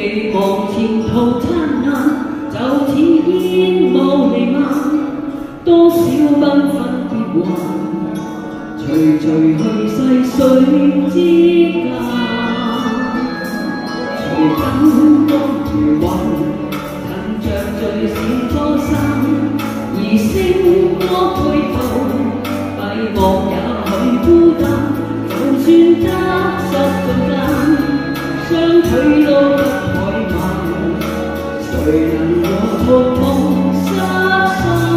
寄望前途灿烂，就似煙霧彌漫，多少繽紛變幻，隨隨去逝水之間，隨燈光如雲，趁着最閃初散，而星光背後，閉幕也許孤單，就算得失盡間，相距都不怠慢，誰能和途同失散？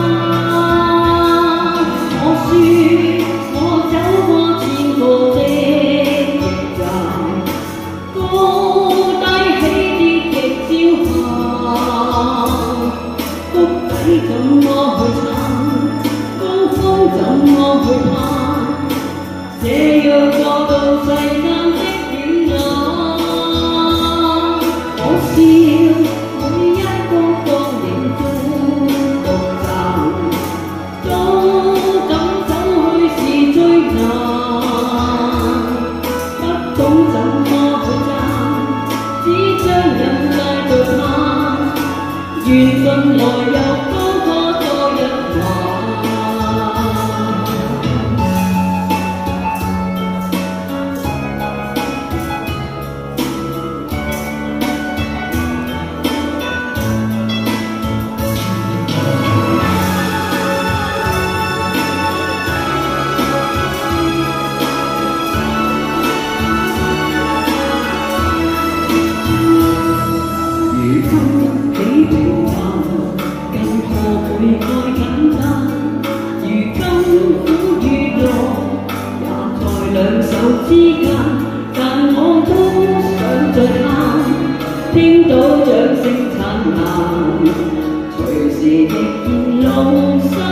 我說我走過千個的驛站，高低起跌亦照行，谷底怎麼去撐，高峰怎麼去攀，這樣過渡世間的險惡。我笑每一個光影中獨站，都敢走去是最難，不懂怎麼去讚，只將人帶到攀，緣分來又高過多一環。如今幾平淡，更何會愛簡單？如今苦與樂，也在兩手之間，但我都想再貪，聽到掌聲燦爛，隨時亦現露心。